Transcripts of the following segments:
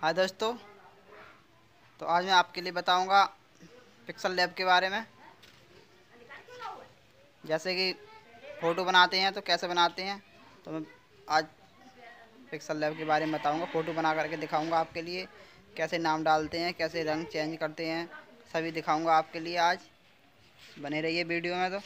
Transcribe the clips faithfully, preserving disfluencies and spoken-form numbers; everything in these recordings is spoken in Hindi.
हाय दोस्तों। तो आज मैं आपके लिए बताऊंगा पिक्सल लैब के बारे में। जैसे कि फ़ोटो बनाते हैं तो कैसे बनाते हैं, तो मैं आज पिक्सल लैब के बारे में बताऊंगा। फ़ोटो बना करके दिखाऊंगा आपके लिए, कैसे नाम डालते हैं, कैसे रंग चेंज करते हैं, सभी दिखाऊंगा आपके लिए। आज बने रहिए वीडियो में। तो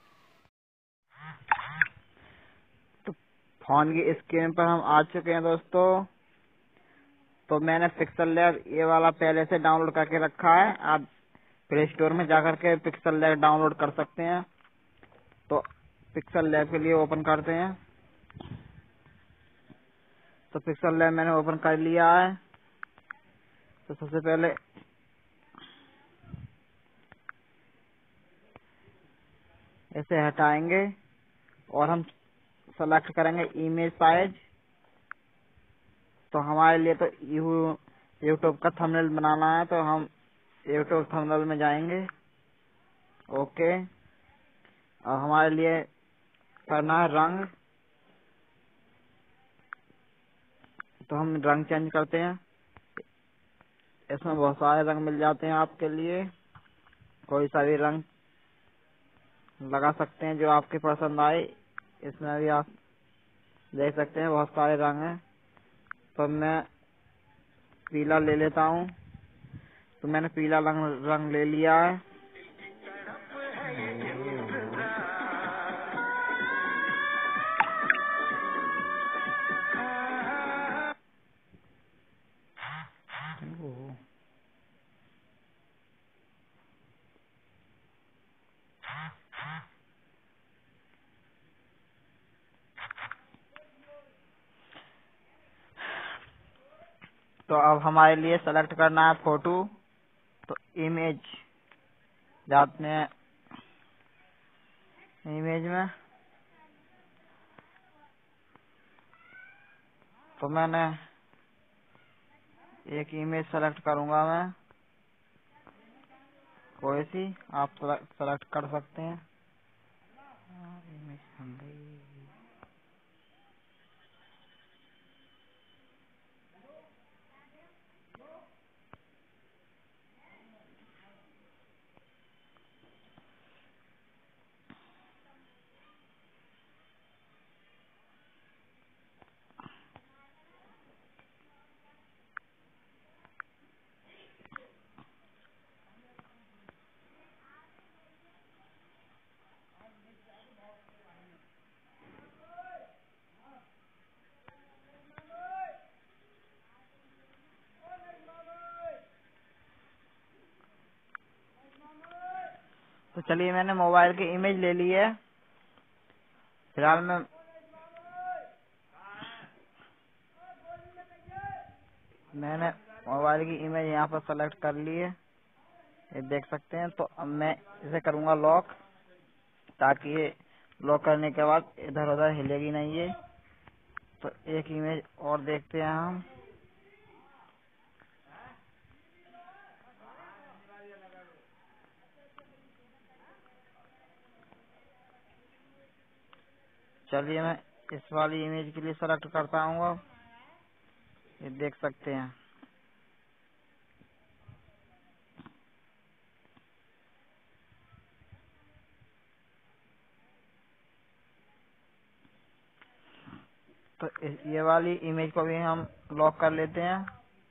तो फोन की स्क्रीन पर हम आ चुके हैं दोस्तों। तो मैंने पिक्सल लैब ये वाला पहले से डाउनलोड करके रखा है। आप प्ले स्टोर में जाकर के पिक्सल लैब डाउनलोड कर सकते हैं। तो पिक्सल लैब के लिए ओपन करते हैं। तो पिक्सल लैब मैंने ओपन कर लिया है। तो सबसे पहले इसे हटाएंगे और हम सेलेक्ट करेंगे इमेज साइज। तो हमारे लिए तो यूट्यूब का थंबनेल बनाना है, तो हम यूट्यूब थंबनेल में जाएंगे। ओके। और हमारे लिए करना है रंग। तो हम रंग चेंज करते हैं। इसमें बहुत सारे रंग मिल जाते हैं आपके लिए। कोई सा भी रंग लगा सकते हैं जो आपके पसंद आए। इसमें भी आप देख सकते हैं बहुत सारे रंग हैं। तो मैं पीला ले लेता हूँ। तो मैंने पीला रंग रंग ले लिया है। तो अब हमारे लिए सेलेक्ट करना है फोटो। तो इमेज जाते हैं इमेज में। तो मैंने एक इमेज सेलेक्ट करूंगा मैं, कोई सी आप सेलेक्ट कर सकते हैं। इमेज बन गई। तो चलिए मैंने मोबाइल की इमेज ले ली है। फिलहाल मैं मैंने मोबाइल की इमेज यहाँ पर सेलेक्ट कर ली है, ये देख सकते हैं। तो अब मैं इसे करूँगा लॉक, ताकि ये लॉक करने के बाद इधर उधर हिलेगी नहीं ये। तो एक इमेज और देखते हैं हम। चलिए मैं इस वाली इमेज के लिए सेलेक्ट करता हूँ। अब ये देख सकते हैं। तो इस- ये वाली इमेज को भी हम लॉक कर लेते हैं।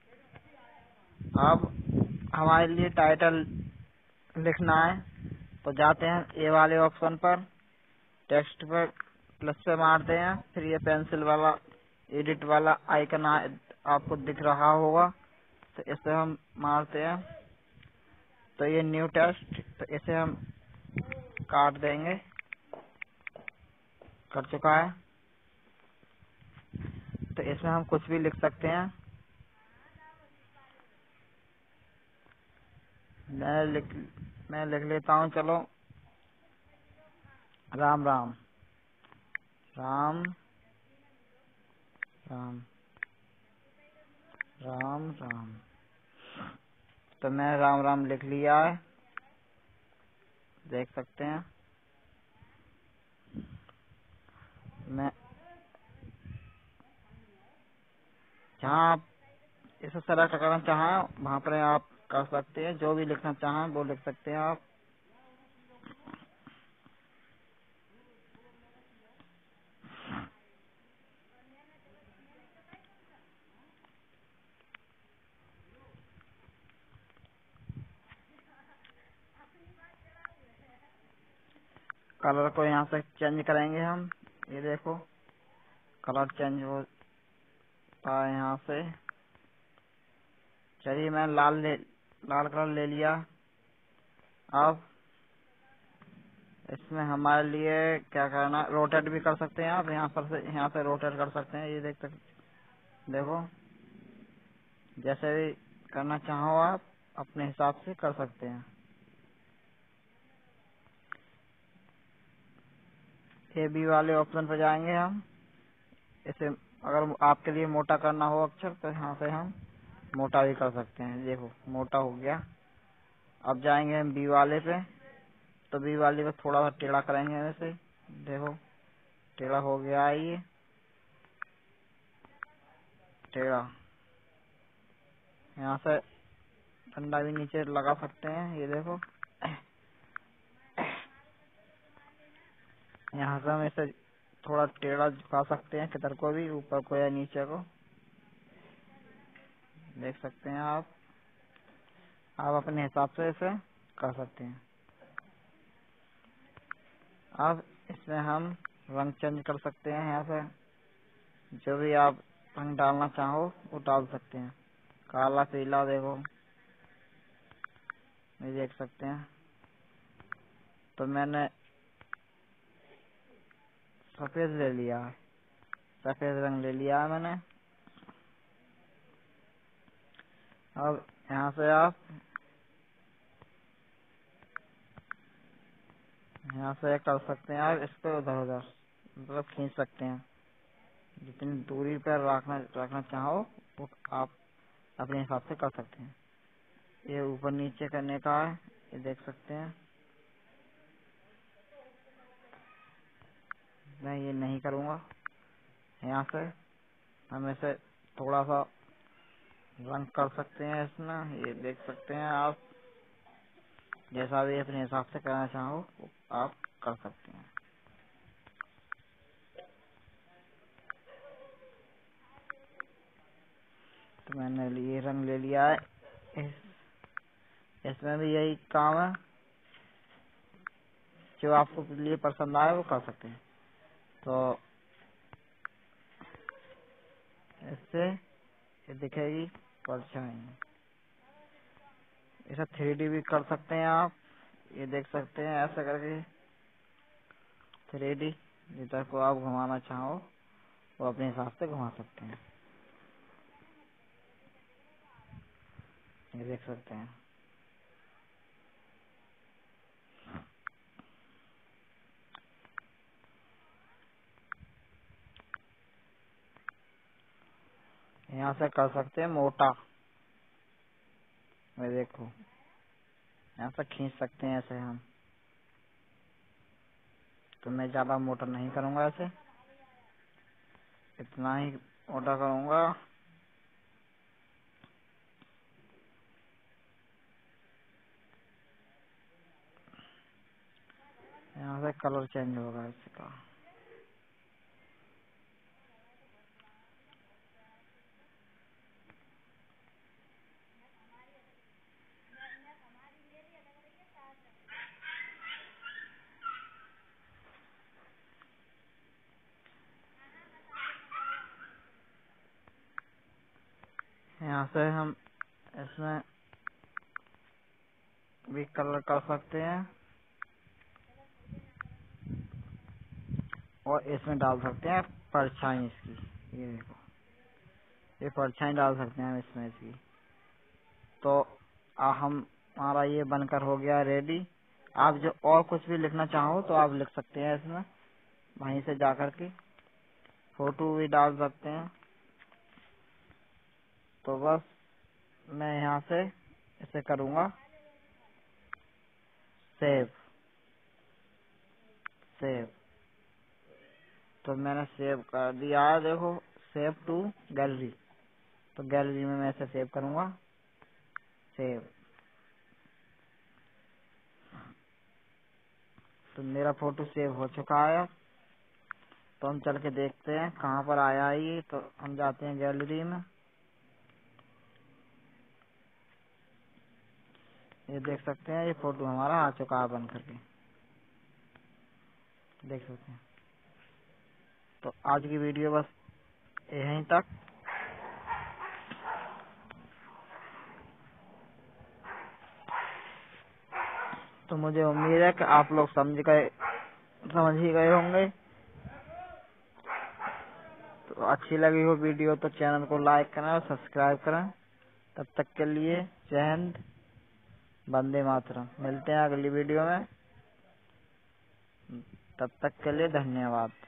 अब हमारे लिए टाइटल लिखना है। तो जाते हैं ए वाले ऑप्शन पर, टेक्स्ट पर प्लस पे मारते हैं। फिर ये पेंसिल वाला एडिट वाला आइकन आपको दिख रहा होगा, तो इसे हम मारते हैं। तो ये न्यू टेक्स्ट, तो इसे हम काट देंगे। कर चुका है। तो इसमें हम कुछ भी लिख सकते हैं। मैं लिख मैं लिख लेता हूँ। चलो, राम राम राम राम राम राम। तो मैं राम राम लिख लिया है, देख सकते हैं। मैं जहाँ इसे सेलेक्ट करना चाहें वहाँ पर आप कर सकते हैं, जो भी लिखना चाहें वो लिख सकते हैं आप। कलर को यहाँ से चेंज करेंगे हम। ये देखो कलर चेंज होता है यहाँ से। चलिए मैं लाल ले लाल कलर ले लिया। अब इसमें हमारे लिए क्या करना, रोटेट भी कर सकते हैं आप। यहाँ पर से यहाँ से रोटेट कर सकते हैं। ये देख सकते, देखो जैसे भी करना चाहो आप अपने हिसाब से कर सकते हैं। ए बी वाले ऑप्शन पर जाएंगे हम। इसे अगर आपके लिए मोटा करना हो अक्षर तो यहाँ से हम मोटा भी कर सकते हैं। देखो मोटा हो गया। अब जाएंगे हम बी वाले पे, तो बी वाले पे थोड़ा सा टेढ़ा करेंगे वैसे। देखो टेढ़ा हो गया है ये टेढ़ा। यहाँ से डंडा भी नीचे लगा सकते हैं। ये देखो यहाँ से हम इसे थोड़ा टेढ़ा झुका सकते हैं, किधर को भी, ऊपर को या नीचे को। देख सकते हैं आप आप अपने हिसाब से इसे कर सकते हैं। अब इसमें हम रंग चेंज कर सकते हैं। यहाँ से जो भी आप रंग डालना चाहो वो डाल सकते हैं। काला पीला देखो ये देख सकते हैं। तो मैंने सफेद ले लिया है, सफेद रंग ले लिया है मैंने। अब यहाँ से आप यहाँ से कर सकते हैं आप इसको उधर उधर मतलब खींच सकते हैं। जितनी दूरी पर रखना रखना चाहो वो आप अपने हिसाब से कर सकते हैं। ये ऊपर नीचे करने का है, ये देख सकते हैं। मैं ये नहीं करूँगा। यहाँ से हम इसे थोड़ा सा रंग कर सकते हैं इसमें। ये देख सकते हैं आप जैसा भी अपने हिसाब से करना चाहो वो आप कर सकते हैं। तो मैंने ये रंग ले लिया है। इस, इसमें भी यही काम है, जो आपको लिए पसंद आए वो कर सकते हैं। तो इससे ये दिखेगी परछाई। इसे थ्री डी भी कर सकते हैं आप। ये देख सकते हैं ऐसा करके थ्री डी जिधर को आप घुमाना चाहो वो अपने हिसाब से घुमा सकते हैं। ये देख सकते हैं। यहाँ से कर सकते हैं मोटा। ये देखो यहाँ से खींच सकते हैं ऐसे हम। तो मैं ज्यादा मोटा नहीं करूँगा, ऐसे इतना ही मोटा करूँगा। यहाँ से कलर चेंज होगा इसका। यहाँ से हम इसमें भी कलर कर सकते हैं और इसमें डाल सकते हैं परछाई इसकी। ये देखो ये परछाई डाल सकते हैं हम इसमें इसकी। तो आ, हम हमारा ये बनकर हो गया रेडी। आप जो और कुछ भी लिखना चाहो तो आप लिख सकते हैं इसमें, वहीं से जाकर के फोटो भी डाल सकते हैं। तो बस मैं यहाँ से इसे करूँगा सेव सेव। तो मैंने सेव कर दिया है। देखो सेव टू गैलरी। तो गैलरी में मैं इसे सेव करूंगा। सेव। तो मेरा फोटो सेव हो चुका है। तो हम चल के देखते हैं कहाँ पर आया है ये। तो हम जाते हैं गैलरी में। ये देख सकते हैं ये फोटो हमारा आ चुका है बन करके, देख सकते हैं। तो आज की वीडियो बस यहीं तक। तो मुझे उम्मीद है कि आप लोग समझ गए समझ ही गए होंगे। तो अच्छी लगी हो वीडियो तो चैनल को लाइक करें और सब्सक्राइब करें। तब तक के लिए जय हिंद, वंदे मातरम। मिलते हैं अगली वीडियो में, तब तक के लिए धन्यवाद।